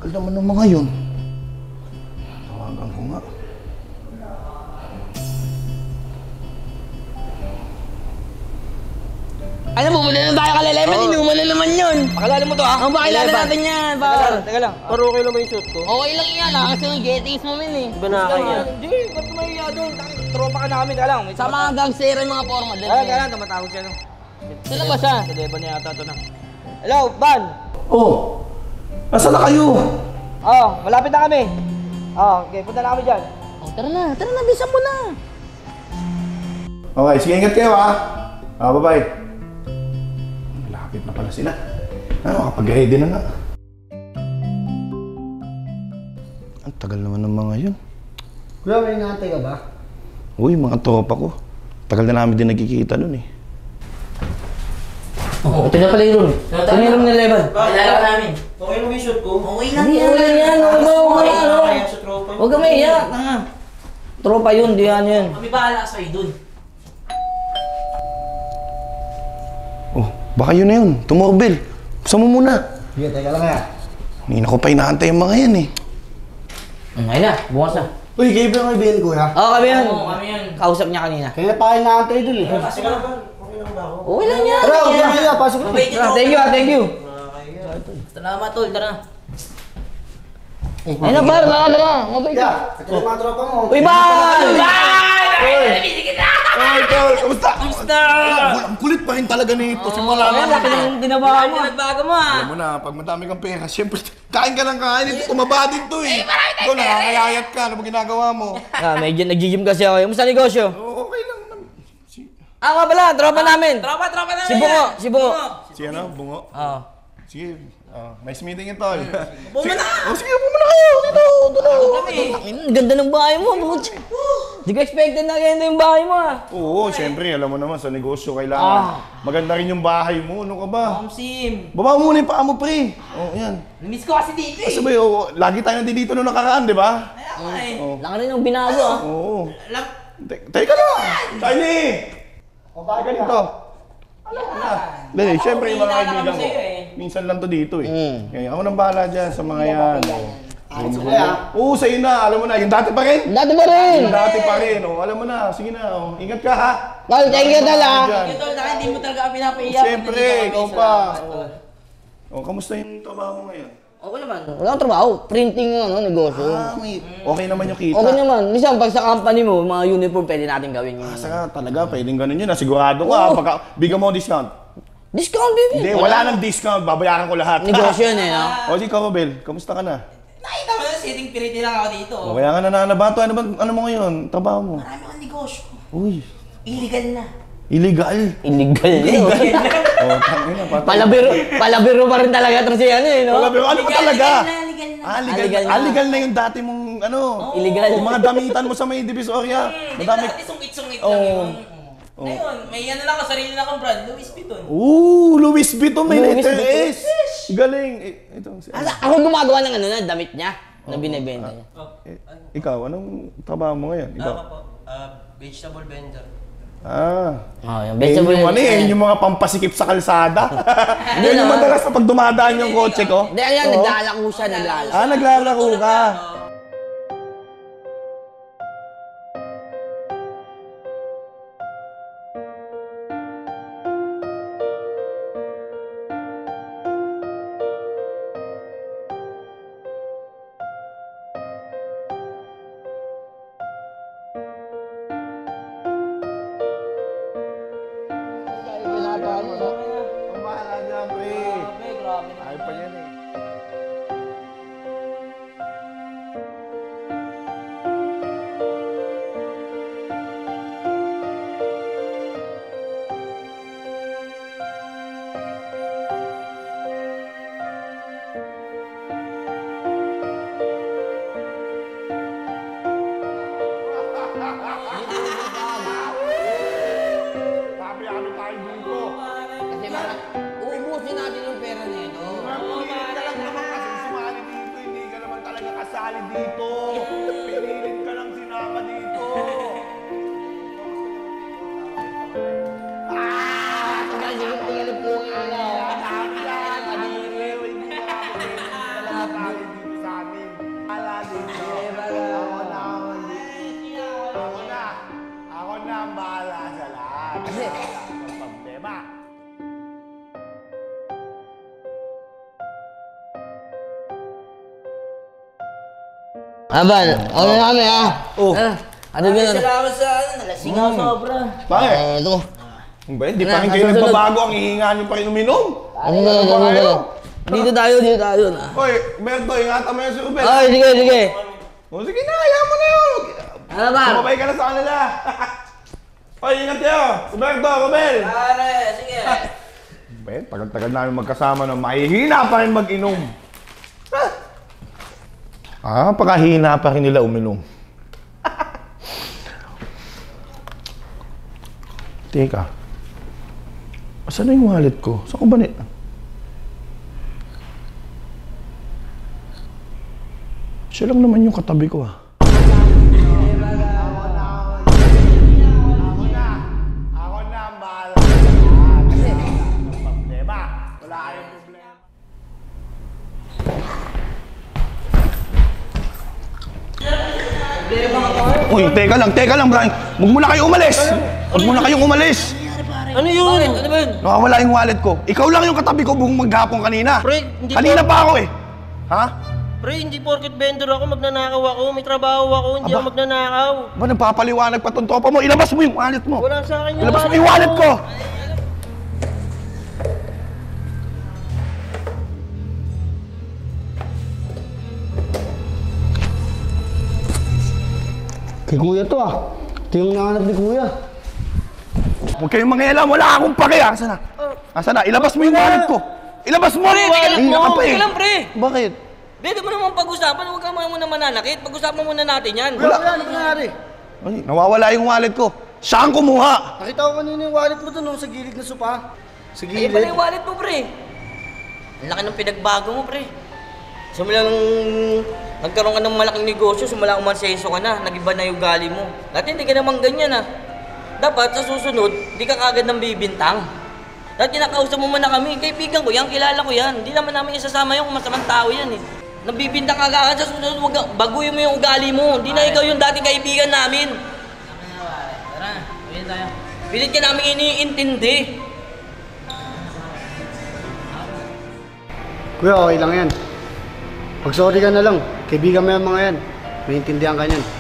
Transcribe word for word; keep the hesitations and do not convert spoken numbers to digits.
Tagal naman ng mga yun. Tawagan ko nga. Ano, bumuli na tayo kaleleven, inuman na naman yun. Pakilala mo to ha? Ang pakilala natin yan, Teka par. lang, teka lang. Pero okay lang ba yung shoot ko? Okay lang yan, ah, kasi yung gettings mo min eh. Iba na kaya. Hindi, ba't tumahiya doon? Tropa ka namin, teka lang. Sa mga gangstera yung mga porma din. Teka lang, teka lang, tumatawag siya no. Sino ba siya? Sa Devon na yata ito na. Hello, Van! Oh! Nasaan na kayo? Oh, malapit na kami. Oh, okay, punta na kami dyan. Oh, tara na, tara na, bisa mo na. Okay, sige, ingat kayo ha. Ah, bye-bye. Malapit na pala sila. Ano, kapag-ready na nga. Ang tagal naman ng mga yun. Kuya, may inaantay ka ba? Uy, mga tropa ko. Tagal na namin din nagkikita nun eh. Oh, ito na pala yung room. Ito na yung room ni Levan. Kilala ka namin. Okay lang yung shoot ko? Okay lang yan. Okay lang yan. Okay lang yan. Huwag ka maiyak. Tropa yun, di yan yun. Kami bahala sa'yo dun. Oh, baka yun na yun. Tumorbel. Buksan mo muna. Sige, teka lang nga. Nina ko pa inaantay yung mga yan eh. Ngayon na, bukas na. Uy, kayo ba yung bill ko ha? Oo, kami yan. Oo, kami yan. Kausap niya kanina. Kaya pa kayo naantay dun eh. Kasi ka ba? Okay lang yan. Tara, huwag na kayo. Pasok na. Ah, thank you, ah, thank you. Salamat tol, tara. Ayun na, par, laka na. Mabay ka. Ito yung mga tropa mo. Uy, Bal! Ay, tol! Kamusta? Kamusta? Ang kulit pa rin talaga nito. Simula Ay, na. laki ng dinabahan mo. Nagbago mo ah. Alam mo na, pag madami kang pera, siyempre, kain ka ng kain. Ito, tumaba din to eh. Ikaw, nakakayayat ka. Ano ba ginagawa mo? Ah, medyo nag-gym kasi ako. Kamusta negosyo? Oo, okay lang naman. Si, Ah, nga pala, tropa namin. Tropa, tropa namin. Si Bungo, si Bungo. si ano? Bungo? Oo. Sige. Oh, nice meeting ito. Sige. Bumuna! Oh, sige, bumuna kayo. Dito, dito. Ang ganda ng bahay mo. Bukod. Di ko expected na ganito yung bahay mo ah. Oo, siyempre, alam mo naman, sa negosyo kailangan. Maganda rin yung bahay mo. Ano ka ba? Sim. Baba mo muna yung paa mo, pre. Oh, yan. Namiss ko kasi dito eh. Kasi ba, oh, lagi tayo nandito nung nakaraan, di ba? Kaya nga eh. Oh. Laki rin yung binago ah. Oo. Alam, Te- Teka lang! Shiny! O bakit ganito? Alam mo na. Dali, syempre yung mga Ako, kaibigan ko. hinala ka eh. Minsan lang to dito eh. Mm. Kaya ako nang bahala dyan sa mga yan. Ayos ko kaya. Oo, sa'yo na. Alam mo na. Yung dati pa rin. Dati pa rin. Yung dati pa rin. Oh, alam mo na. Sige na. Oh. Ingat ka ha. Tol, thank you tol ah. Dyan. ito na hindi mo talaga pinapaiyak. Siyempre, ikaw pa. Oh. Oh, kamusta yung trabaho mo ngayon? Okay naman. Wala akong trabaho. Printing ng ano, negosyo. Ah, may... Okay naman yung kita. Okay naman. Minsan, pag sa company mo, mga uniform pwede natin gawin yun. Saka talaga, pwedeng ganun yun. Sigurado ka. Pagka, bigyan mo discount. Discount, baby. Hindi, wala nang discount. Babayaran ko lahat. Negosyo yun eh, no? O, di ka, Mabel. Kamusta ka na? Nakita mo na sitting piriti lang ako dito. O, kaya nga nananabato. Ano, ba, ano mo ngayon? Trabaho mo? Marami akong negosyo. Uy, Illegal na. illegal. Illegal yun. O, tangin na. Patay. Palabiro, palabiro pa rin talaga ito si ano eh, no? Wala, pero ano ba talaga? Legal na, legal na. Ah, legal, Ah, legal na. na. Ah, legal na yung dati mong, ano, Illegal. yung mga damitan mo sa may Divisoria. Di ba Madami. dati sungit-sungit Oo. lang yun? Ngayon, may ano lang ako, sarili na akong brand, Louis Vuitton. Ooh, Louis Vuitton, may Louis letter Vuitton. S. Galing. Eh, ito, si- Asa, ako gumagawa ng ano na, damit niya. Na binibenta niya. eh, ikaw, anong trabaho mo ngayon? Ikaw? Ako po, uh, vegetable vendor. Ah. Oh, yung Eh, vegetable. yung ano eh, yung mga pampasikip sa kalsada. Hindi Yan yung na. madalas na pag dumadaan yung kotse ko. Hindi, ayan, Oo. naglalako siya, naglalako. Ah, naglalaro ka. Ang bahala dyan, pre. Grabe, grabe. Ayaw pa yan eh. Sabi-sabi tayo dito. Kasi bakit, uubusin natin yung pera nito. Aban, ano na kami ha? Oh. Ah, ano ba yun? Salamat sa ano, nalasing ako sobra. Bakit? Eh, ito. Ba, hindi pa rin kayo nagbabago, ang hihinga nyo pa rin uminom. Ano ba yun? Ano ba yun? Dito tayo, dito tayo. Hoy, Berto, ingatan mo yan si Ubel. Ay, sige, sige. O sige na, ayaw mo na yun. Ano ba? Sumabay ka na sa kanila. Hoy, ingat kayo. Ubel, Ubel. Pare, sige. Ben, tagal-tagal namin magkasama na mahihina pa rin mag-inom. Ah, pakahina pa rin nila uminom. Teka. Asan na yung wallet ko? Saan ko ba ni... Siya lang naman yung katabi ko ah. Uy, teka lang, teka lang, Brian. Huwag muna kayo umalis. Huwag muna kayong umalis. Ano yun? Ano ba yun? Nakawala yung wallet ko. Ikaw lang yung katabi ko buong maghapon kanina. Pre, hindi Kanina po- pa ako eh. Ha? Pre, hindi porket vendor ako, magnanakaw ako. May trabaho ako, hindi Aba. ako magnanakaw. Ba, nagpapaliwanag pa tong tropa mo. Ilabas mo yung wallet mo. Wala sa akin yung Ilabas mo yung wallet ko. Kay kuya to ah. Ito yung nahanap ni kuya. Huwag kayong mangialam. Wala akong pake. Asa na? Asa na? Ilabas mo yung wallet ko. Ilabas mo! Pre, teka lang Hihinga mo. ka pa eh. Teka lang, pre. Bakit? Pwede mo naman pag-usapan, huwag ka muna mananakit. Pag-usapan muna natin yan. Wala. Ano nangyari? Ay, nawawala yung wallet ko. Saan kumuha? Nakita ko kanina yung wallet mo doon sa gilid na sopa. Sa Ayun gilid. pala yung wallet mo, pre. Ang laki ng pinagbago mo, pre. Simula nung nagkaroon ka ng malaking negosyo, simula umanseso ka na, nag-iba na yung gali mo. Dati hindi ka naman ganyan, ah. Dapat sa susunod, di ka kagad ng bibintang. Dati nakausap mo man na kami, kaibigan ko yan, kilala ko yan. Hindi naman namin isasama yung masamang tao yan, eh. Nabibintang ka agad sa susunod, wag, baguhin mo yung ugali mo. Hindi na ikaw yung dating kaibigan namin. Tara, uwi tayo. Pilit ka namin iniintindi. Kuya, okay lang yan. Pag sorry ka na lang. Kaibigan mo yung mga yan. Maintindihan ka niyan.